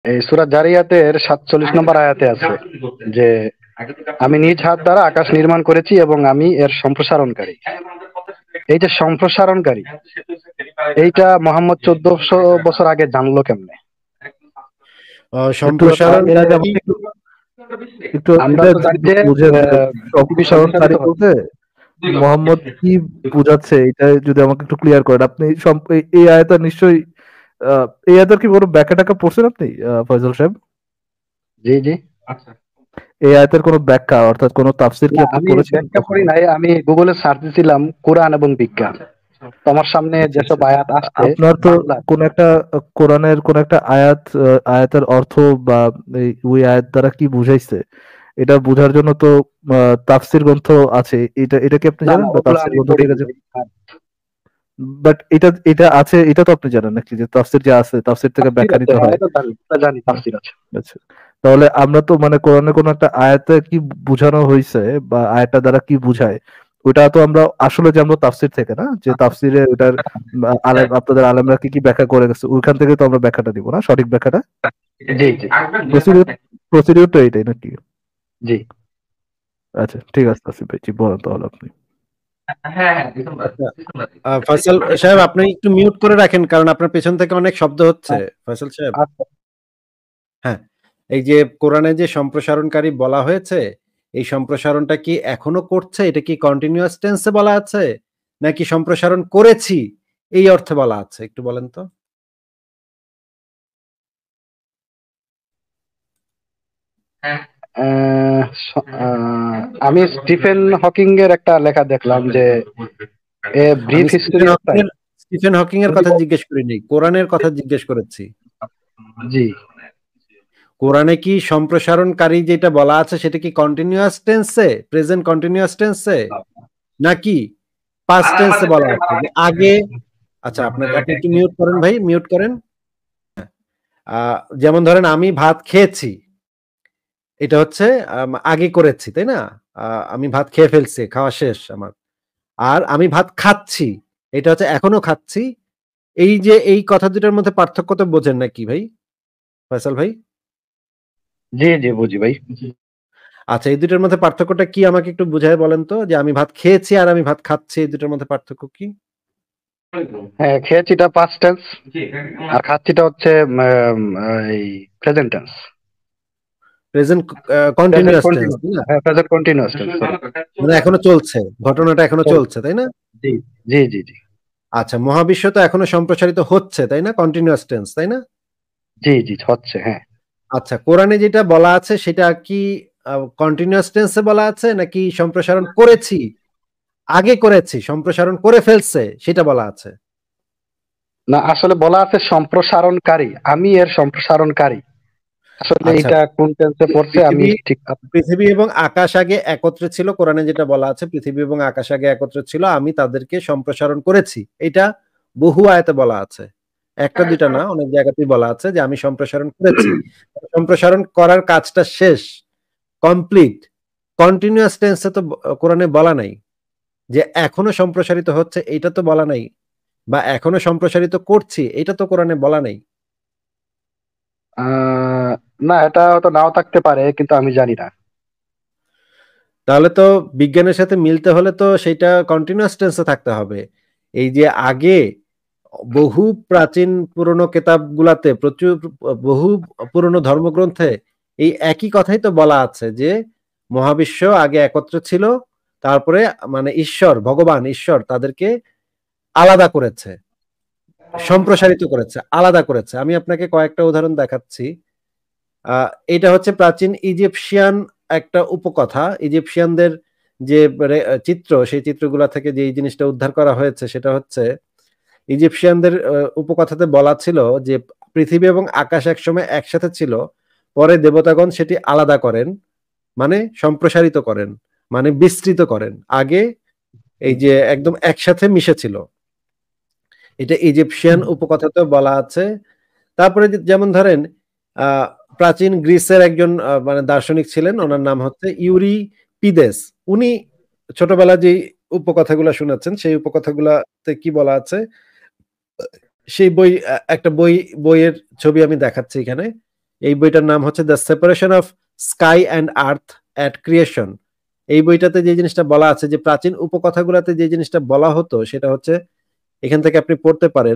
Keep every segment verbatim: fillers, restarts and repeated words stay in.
এই সূরা জারিয়াতের সাতচল্লিশ নম্বর আয়াতে আছে যে আমি নিজ হাত দ্বারা আকাশ নির্মাণ করেছি এবং আমি এর সম্প্রসারণকারী। এই যে সম্প্রসারণকারী, এইটা মোহাম্মদ চোদ্দশো বছর আগে জানলো কেমনে? আহ, একটু সম্প্রসারণ এর আগে আমাকে একটু একটু আমরা এটা তো জানি একটু যে বুঝেন যে আহ, পৃথিবী সম্প্রসারণকারী সম্প্রসারিত হচ্ছে। বলতে মোহাম্মদ কি বুঝাচ্ছে এটা যদি আমাকে একটু ক্লিয়ার করেন। আপনি সম- এই এই আয়াতটা নিশ্চয়ই আহ, এই আয়াতের কি কোনো ব্যাখ্যা টাখ্যা পড়ছেন আপনি, আহ, ফয়সাল সাহেব? জি জি। এই আয়াতের কোনো ব্যাখ্যা অর্থাৎ কোনো তাফসির কি না, আপনি আমি করেছেন ব্যাখ্যা কখনো? করি নাই, আমি গুগলে সার্চ দিছিলাম কোরআন এবং বিজ্ঞান। তোমার সামনে আচ্ছা যেসব আচ্ছা। আয়াত আসছে আপনার তো বাংলা। কোন একটা আহ, কোরআনের কোন একটা আয়াত, আহ, আয়াতের অর্থ বা এই ওই আয়াত দ্বারা কি বুঝাইছে এটা বোঝার জন্য তো আহ, তাফসির গ্রন্থ আছে। এটা এটা কি আপনি না জানেন না, বা ওগুলো তাফসির আমি গ্রন্থ ঠিক পড়িনি আছে? ভাই। হ্যাঁ, বাট এটা এটা আছে, এটা তো আপনি জানেন নাকি যে তাফসির যে আছে তাফসির থেকে তাফসীর ব্যাখ্যা আছে, নিতে হ্যাঁ হয়? এটা জানি, এটা জানি তাফসীর আছে। আচ্ছা, তাহলে আমরা তো মানে কোরআনে কোনো একটা আয়াতে কি বুঝানো হয়েছে বা আয়াতটা দ্বারা কি বুঝায় ওটা তো আমরা আসলে জানবো তাফসির থেকে, না যে তাফসিরে ওটার আহ, আলেম আপনাদের আলেমরা কি কি ব্যাখ্যা করে গেছে ওইখান থেকে তো আমরা ব্যাখ্যাটা দিব, না সঠিক ব্যাখ্যাটা? জি জি প্রসিডিউর প্রসিডিউর তো এইটাই নাকি? জি। আচ্ছা ঠিক আছে আসিফ ভাই, জি বলেন তাহলে আপনি। আচ্ছা, আহ, ফয়সাল সাহেব আপনি একটু মিউট করে রাখেন, কারণ আপনার পেছন থেকে অনেক শব্দ হচ্ছে। ফয়সাল সাহেব, আচ্ছা। হ্যাঁ, এই যে কোরআনে যে সম্প্রসারণকারী বলা হয়েছে, এই সম্প্রসারণটা কি এখনো করছে? এটা কি কন্টিনিউয়াস টেন্সে বলা আছে, নাকি সম্প্রসারণ করেছি এই অর্থে বলা আছে? একটু বলেন তো। আহ, স- আহ, আমি স্টিফেন হকিং এর একটা লেখা দেখলাম যে এ আমি brief history Stephen of Hawking time. এর স্টিফেন হকিং এর উনি কথা বল- জিজ্ঞেস করিনি, কোরআনের কথা জিজ্ঞেস করেছি। জি। কোরআনে কি সম্প্রসারণকারী যেটা বলা আছে সেটা কি কন্টিনিউয়াস টেন্সে, প্রেজেন্ট কন্টিনিউয়াস টেন্সে, নাকি পাস্ট টেন্সে বলা আছে যে আগে? আচ্ছা, আপনাকে আপনি একটু মিউট করেন ভাই, মিউট করেন। আহ, যেমন ধরেন আমি ভাত খেয়েছি, এটা হচ্ছে আম, আগে করেছি, তাই না? আহ, আমি ভাত খেয়ে ফেলছি, খাওয়া শেষ আমার। আর আমি ভাত খাচ্ছি, এটা হচ্ছে এখনো খাচ্ছি। এই যে এই কথা দুটার মধ্যে পার্থক্য তো বোঝেন নাকি ভাই, ফয়সাল ভাই? জি জি বুঝি ভাই। আচ্ছা, এই দুটার মধ্যে পার্থক্যটা কি আমাকে একটু বুঝায় বলেন তো, যে আমি ভাত খেয়েছি আর আমি ভাত খাচ্ছি এই দুটার মধ্যে পার্থক্য কি? হ্যাঁ, খেয়েছিটা পাস্ট টেন্স আর খাচ্ছিটা হচ্ছে উম, এই present tense. Present present continuous tense, continuous, তাই না? হ্যাঁ প্রেজেন্ট কন্টিনিউয়াস টেন্স। মানে এখনো চলছে, ঘটনাটা এখনো চলছে, তাই না? জি জি জি জি আচ্ছা, মহাবিশ্ব তো এখনো সম্প্রসারিত হচ্ছে, তাই না? কন্টিনিউয়াস টেন্স, তাই না? জি জি হচ্ছে, হ্যাঁ। আচ্ছা, কোরআনে যেটা বলা আছে সেটা কি কন্টিনিউয়াস টেন্সে বলা আছে, নাকি সম্প্রসারণ করেছি, আগে করেছি সম্প্রসারণ করে ফেলছে সেটা বলা আছে? না, আসলে বলা আছে সম্প্রসারণকারী, আমি এর সম্প্রসারণকারী। আসলে আচ্ছা, এটা কোন টেন্সে পড়ছে আমি পৃথিবী ঠিক। পৃথিবী এবং আকাশ আগে একত্রে ছিল, কোরআনে যেটা বলা আছে পৃথিবী এবং আকাশ আগে একত্রে ছিল, আমি তাদেরকে সম্প্রসারণ করেছি, এটা বহু আয়াতে বলা আছে, একটা দুইটা না, অনেক জায়গাতেই বলা আছে যে আমি সম্প্রসারণ করেছি। সম্প্রসারণ করার কাজটা শেষ, কমপ্লিট। কন্টিনিউয়াস টেন্সে তো ব- কোরআনে বলা নাই যে এখনো সম্প্রসারিত হচ্ছে, এটা তো বলা নাই, বা এখনো সম্প্রসারিত করছি এটা তো কোরআনে বলা নাই। আহ না, এটা হয়তো নাও থাকতে পারে, কিন্তু আমি জানি না। তাহলে তো বিজ্ঞানের সাথে মিলতে হলে তো সেটা কন্টিনিউয়াস টেন্সে থাকতে হবে। এই যে আগে বহু প্রাচীন পুরনো কেতাবগুলাতে, প্রচুর বহু পুরনো ধর্মগ্রন্থে এই একই কথাই তো বলা আছে যে মহাবিশ্ব আগে একত্র ছিল, তারপরে মানে ঈশ্বর, ভগবান ঈশ্বর তাদেরকে আলাদা করেছে, সম্প্রসারিত করেছে, আলাদা করেছে। আমি আপনাকে কয়েকটা উদাহরণ দেখাচ্ছি। আহ এটা হচ্ছে প্রাচীন ইজিপশিয়ান একটা উপকথা। ইজিপশিয়ানদের যে রে- চিত্র, সেই চিত্রগুলা থেকে যে এই জিনিসটা উদ্ধার করা হয়েছে সেটা হচ্ছে ইজিপশিয়ানদের আহ, উপকথাতে বলা ছিল যে পৃথিবী এবং আকাশ একসময় একসাথে ছিল, পরে দেবতাগণ সেটি আলাদা করেন, মানে সম্প্রসারিত করেন, মানে বিস্তৃত করেন। আগে এই যে একদম একসাথে মিশেছিল, এটা ইজিপশিয়ান উপকথাতেও বলা আছে। তারপরে যে- যেমন ধরেন আহ প্রাচীন গ্রিসের একজন আহ, মানে দার্শনিক ছিলেন, ওনার নাম হচ্ছে ইউরিপিদেস। উনি ছোটবেলা যে উপকথাগুলো শুনেছেন সেই উপকথাগুলাতে কি বলা আছে, সেই বই আহ, একটা বই বইয়ের ছবি আমি দেখাচ্ছি এখানে। এই বইটার নাম হচ্ছে the separation of sky and earth at creation. এই বইটাতে যে জিনিসটা বলা আছে, যে প্রাচীন উপকথাগুলোতে যে জিনিসটা বলা হতো, সেটা হচ্ছে এখান থেকে আপনি পড়তে পারেন,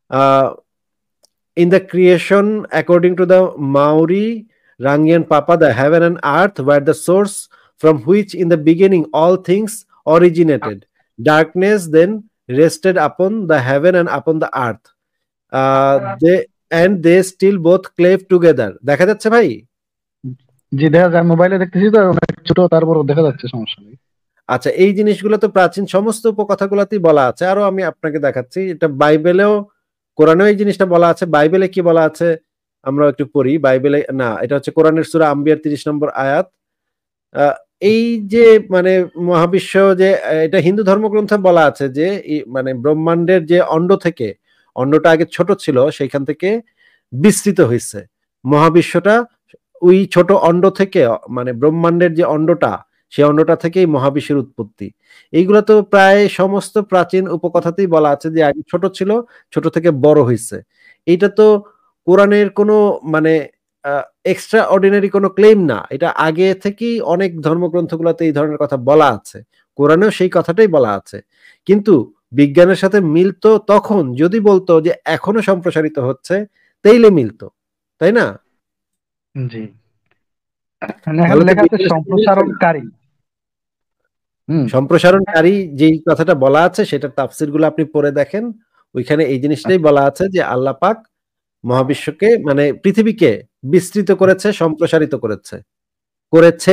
in the creation according to the Maori Rangi and Papa, the heaven and earth were the source from which in the beginning all things originated. Darkness then rested upon the heaven and upon the earth. Uh, they and they still both clave together. দেখা যাচ্ছে ভাই? জি দেখা যায়, মোবাইলে দেখতেছি তো অনেক ছোট, তারপরও দেখা যাচ্ছে, সমস্যা নেই। আচ্ছা, এই জিনিসগুলো তো প্রাচীন সমস্ত উপকথাগুলোতেই বলা আছে। আরো আমি আপনাকে দেখাচ্ছি, এটা বাইবেলেও, কোরআনেও এই জিনিসটা বলা আছে। বাইবেলে কি বলা আছে আমরা একটু পড়ি। বাইবেলে না, এটা হচ্ছে কোরআনের সূরা আম্বিয়ার তিরিশ নম্বর আয়াত। এই যে মানে মহাবিশ্ব, যে এটা হিন্দু ধর্মগ্রন্থে বলা আছে যে মানে ব্রহ্মাণ্ডের যে অণ্ড থেকে, অণ্ডটা আগে ছোট ছিল, সেইখান থেকে বিস্তৃত হয়েছে মহাবিশ্বটা। ওই ছোট অণ্ড থেকে, মানে ব্রহ্মাণ্ডের যে অণ্ডটা, সেই অণ্ডটা থেকেই মহাবিশ্বের উৎপত্তি। এইগুলো তো প্রায় সমস্ত প্রাচীন উপকথাতেই বলা আছে যে আগে ছোট ছিল, ছোট থেকে বড় হয়েছে। এইটা তো কোরআনের কোনো মানে এক্সট্রা অর্ডিনারি কোনো ক্লেম না, এটা আগে থেকেই অনেক ধর্মগ্রন্থগুলোতে এই ধরনের কথা বলা আছে, কোরআনেও সেই কথাটাই বলা আছে। কিন্তু বিজ্ঞানের সাথে মিলতো তখন যদি বলতো যে এখনো সম্প্রসারিত হচ্ছে, তাইলে মিলতো, তাই না? জি, লেখা আছে সম্প্রসারণকারী। সম্প্রসারণকারী যেই কথাটা বলা আছে, সেটার তাফসির গুলো আপনি পড়ে দেখেন, ওইখানে এই জিনিসটাই বলা আছে যে আল্লাহ পাক মহাবিশ্বকে মানে পৃথিবীকে বিস্তৃত করেছে, সম্প্রসারিত করেছে করেছে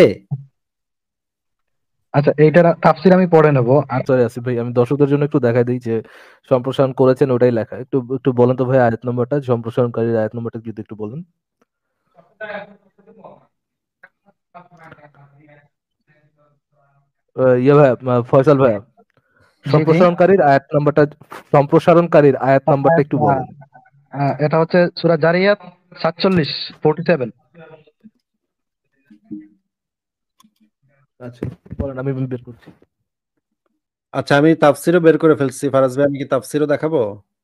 আচ্ছা, এইটার তাফসির আমি পড়ে নেব। সরি আসিফ ভাই, আমি দর্শকদের জন্য একটু দেখাই দিই যে সম্প্রসারণ করেছেন ওটাই লেখা। একটু একটু বলেন তো ভাই আয়াত নম্বরটা, সম্প্রসারণকারীর আয়াত নম্বরটা যদি একটু বলেন। ইয়ে ভাই, ফয়সাল ভাইয়া, সম্প্রসারণকারীর আয়াত নাম্বারটা, সম্প্রসারণকারীর আয়াত নাম্বারটা একটু বলেন। এটা হচ্ছে সূরা জারিয়াত সাতচল্লিশ, ফর্টি সেভেন। আচ্ছা বলেন, আমি বের করছি। আচ্ছা, আমি তাফসিরও বের করে ফেলছি। ফারাজ ভাই, আমি কি তাফসিরও দেখাবো?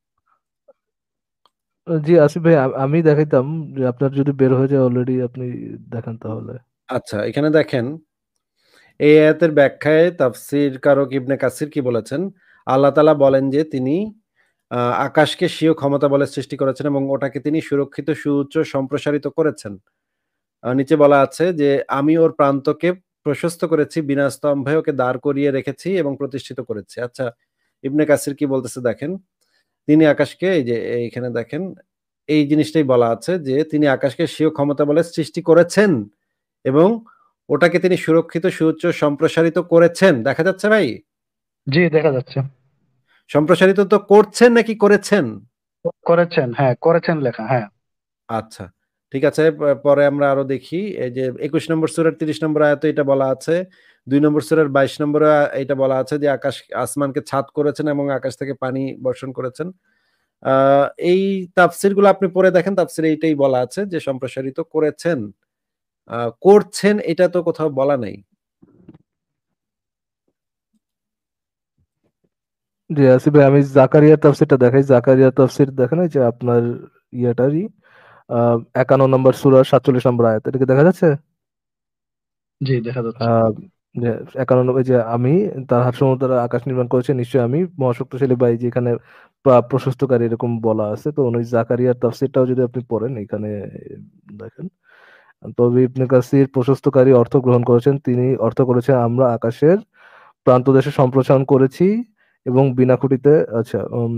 জি আসিফ ভাই, আমি দেখাইতাম, আপনার যদি বের হয়ে যায় অলরেডি আপনি দেখান তাহলে। আচ্ছা, এখানে দেখেন, এই আয়াতের ব্যাখ্যায় তাফসির কারক ইবনে কাসির কি বলেছেন, আল্লাহ তাআলা বলেন যে তিনি আকাশকে স্বীয় ক্ষমতা বলে সৃষ্টি করেছেন এবং ওটাকে তিনি সুরক্ষিত, সুউচ্চ, সম্প্রসারিত করেছেন। নিচে বলা আছে যে আমি ওর প্রান্তকে প্রশস্ত করেছি, বিনা স্তম্ভে ওকে দাঁড় করিয়ে রেখেছি এবং প্রতিষ্ঠিত করেছি। আচ্ছা, ইবনে কাসির কি বলতেছে দেখেন, তিনি আকাশকে, এই যে এইখানে দেখেন, এই জিনিসটাই বলা আছে যে তিনি আকাশকে স্বীয় ক্ষমতা বলে সৃষ্টি করেছেন এবং ওটাকে তিনি সুরক্ষিত, সুউচ্চ, সম্প্রসারিত করেছেন। দেখা যাচ্ছে ভাই? জি দেখা যাচ্ছে। সম্প্রসারিত তো করছেন নাকি করেছেন? করেছেন, হ্যাঁ করেছেন লেখা, হ্যাঁ। আচ্ছা ঠিক আছে, পরে আমরা আরো দেখি। এই যে একুশ নম্বর সূরার তিরিশ নম্বর আয়াতে এটা বলা আছে, দুই নম্বর সূরার বাইশ নম্বরে এটা বলা আছে যে আকাশ আসমানকে ছাদ করেছেন এবং আকাশ থেকে পানি বর্ষণ করেছেন। আহ এই তাফসির গুলো আপনি পড়ে দেখেন, তাফসিরে এইটাই বলা আছে যে সম্প্রসারিত করেছেন। আহ করছেন এটা তো কোথাও বলা নাই। জি আসিফ ভাই, আমি জাকারিয়া তাফসিরটা দেখাই। জাকারিয়া তাফসির দেখেন, যে আপনার ইয়েটারই আহ একান্ন নম্বর সূরা সাতচল্লিশ নম্বর আয়াত, এটা কি দেখা যাচ্ছে? জি দেখা যাচ্ছে। আহ একান্ন নম্বর, যে আমি তার হাত সমূহ দ্বারা আকাশ নির্মাণ করেছি, নিশ্চয়ই আমি মহাশক্তিশালী, বাই যেখানে প্রশস্তকারী এরকম বলা আছে। তো ওই জাকারিয়ার তাফসিরটাও যদি আপনি পড়েন, এখানে দেখেন, তবে ইবনে কাসির প্রশস্তকারী অর্থ গ্রহণ করেছেন, তিনি অর্থ করেছেন আমরা আকাশের প্রান্ত দেশে সম্প্রসারণ করেছি এবং বিনা খুঁটিতে, আচ্ছা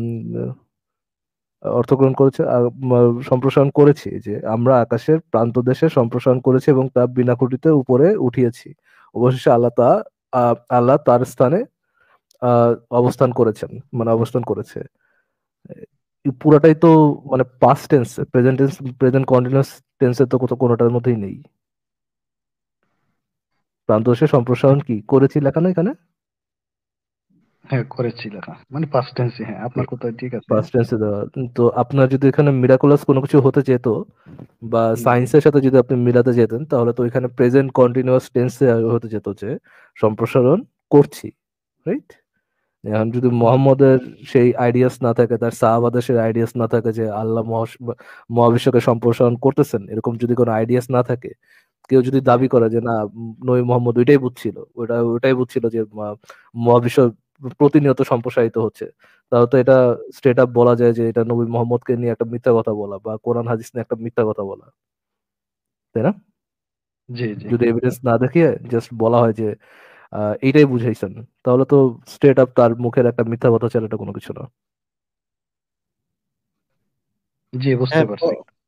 অর্থগ্রহণ করেছে, সম্প্রসারণ করেছি, যে আমরা আকাশের প্রান্ত দেশে সম্প্রসারণ করেছি এবং তা বিনা খুঁটিতে উপরে উঠিয়েছি। অবশেষে আল্লাহ তা আল্লাহ তার স্থানে আহ অবস্থান করেছেন, মানে অবস্থান করেছে। পুরাটাই তো মানে past tense, present tense, present continuous টেন্সে তো কোথাও কোনোটার মধ্যেই নেই। প্রান্ত দেশে সম্প্রসারণ কি করেছি লেখা না এখানে? হ্যাঁ করেছি লেখা, মানে পাস্ট টেন্সে। হ্যাঁ আপনার কথা ঠিক আছে, পাস্ট টেন্সে দেওয়া। তো আপনার যদি এখানে মিরাকুলাস কোনো কিছু হতে যেত বা সায়েন্সের সাথে যদি আপনি মিলাতে যেতেন, তাহলে তো এখানে প্রেজেন্ট কন্টিনিউয়াস টেন্সে হতে যেত যে সম্প্রসারণ করছি, রাইট? এখন যদি মোহাম্মদের সেই আইডিয়াস না থাকে, তার সাহাবাদের সেই আইডিয়াস না থাকে যে আল্লাহ মহাস- মহাবিশ্বকে সম্প্রসারণ করতেছেন, এরকম যদি কোনো আইডিয়াস না থাকে, কেউ যদি দাবি করে যে না উম, নবী মোহাম্মদ ওইটাই বুঝছিল, ওটা ওইটাই বুঝছিল যে মা- মহাবিশ্ব প্রতিনিয়ত সম্প্রসারিত হচ্ছে, তাহলে তো এটা স্ট্রেট আপ বলা যায় যে এটা নবী মোহাম্মদকে নিয়ে একটা মিথ্যা কথা বলা বা কোরআন হাদিস নিয়ে একটা মিথ্যা কথা বলা, তাই না? জি জি যদি এভিডেন্স না দেখিয়ে জাস্ট বলা হয় যে আহ, এইটাই বুঝাইছেন, তাহলে তো স্ট্রেট আপ তার মুখের একটা মিথ্যা কথা ছাড়া এটা কোনো কিছু না। জি বুঝতে হ্যাঁ, পারছি।